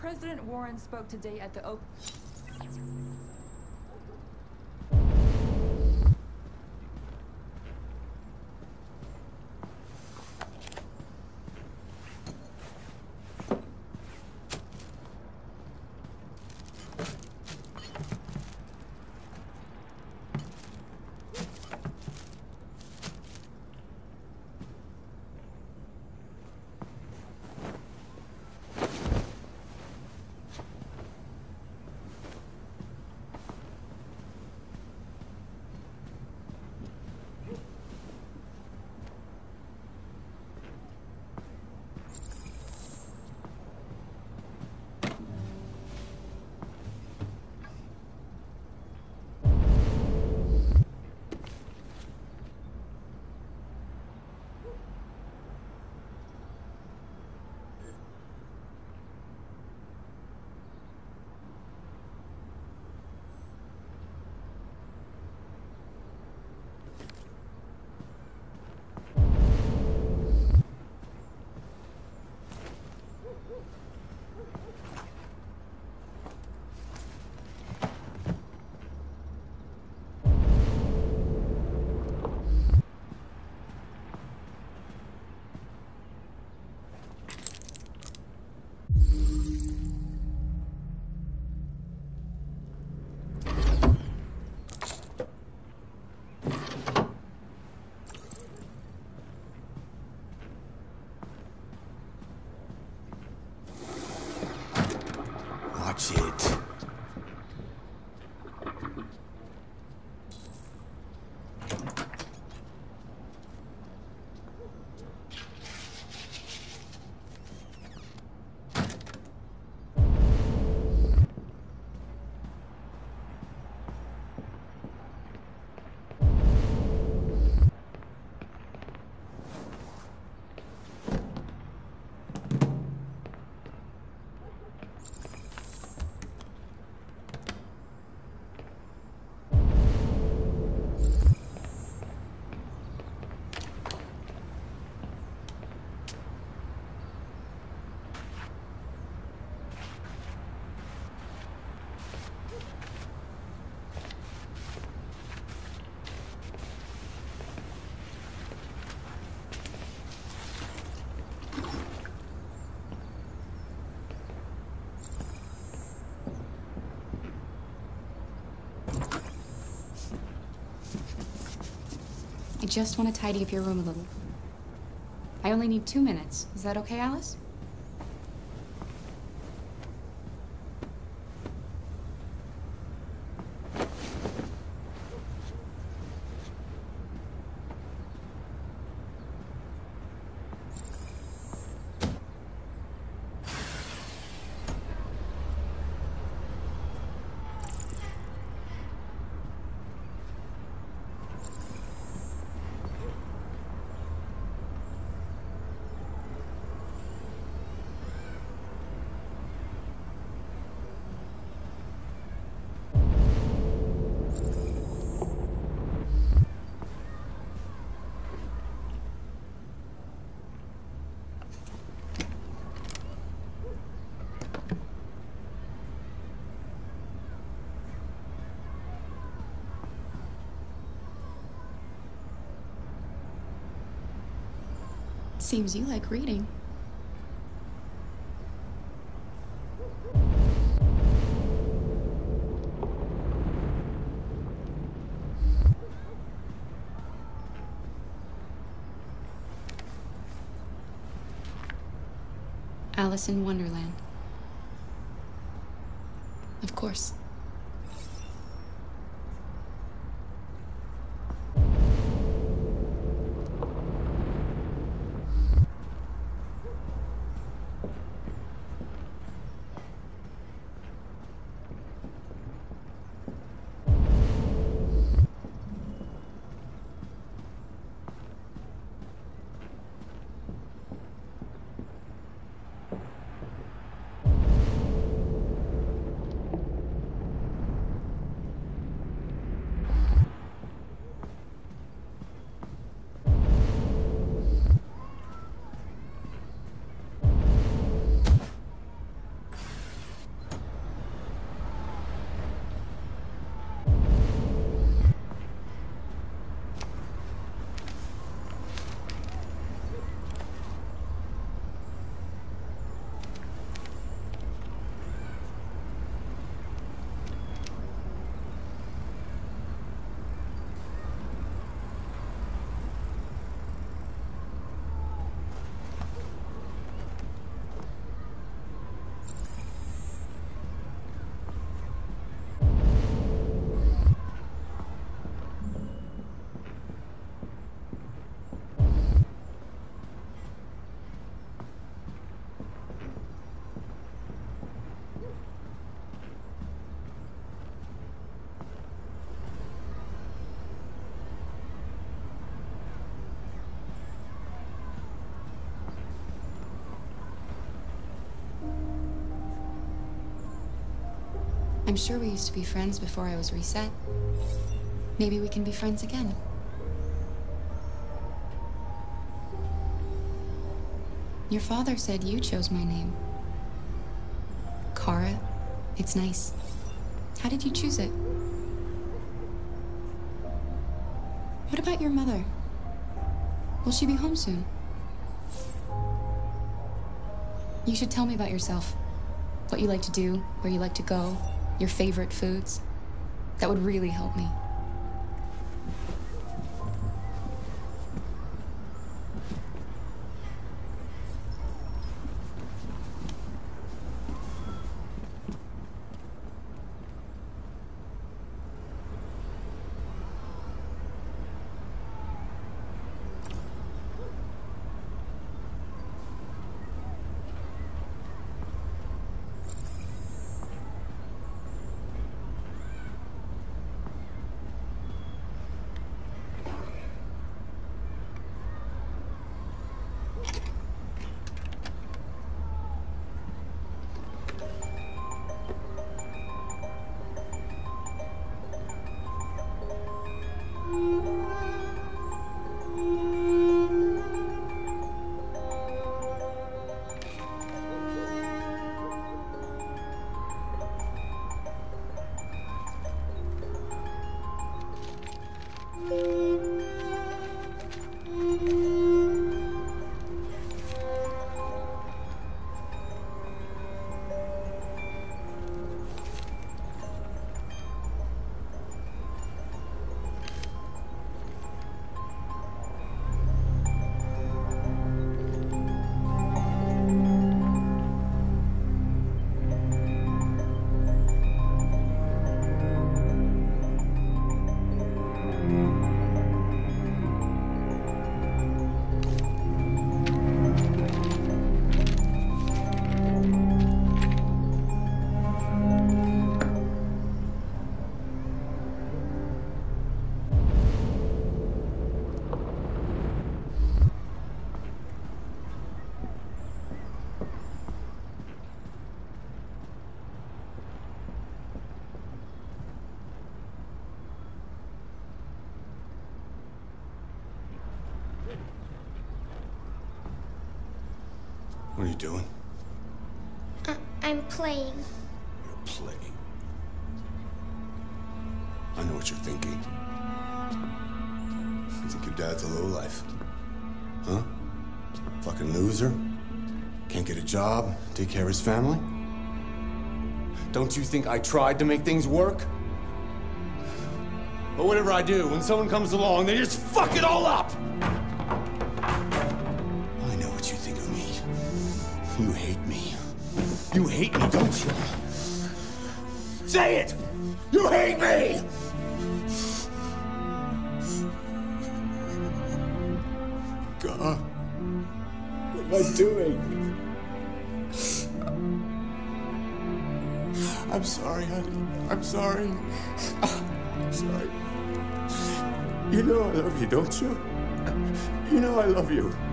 President Warren spoke today at the Oak. Watch it. I just want to tidy up your room a little. I only need 2 minutes. Is that okay, Alice? Seems you like reading. Alice in Wonderland. Of course. I'm sure we used to be friends before I was reset. Maybe we can be friends again. Your father said you chose my name. Kara. It's nice. How did you choose it? What about your mother? Will she be home soon? You should tell me about yourself. What you like to do, where you like to go, your favorite foods. That would really help me. What are you doing? I'm playing. You're playing. I know what you're thinking. You think your dad's a lowlife. Huh? Fucking loser? Can't get a job, take care of his family? Don't you think I tried to make things work? But whatever I do, when someone comes along, they just fuck it all up! I know what you think of me. You hate me. You hate me, don't you? Say it! You hate me! God, what am I doing? I'm sorry, honey. I'm sorry. I'm sorry. You know I love you, don't you? You know I love you.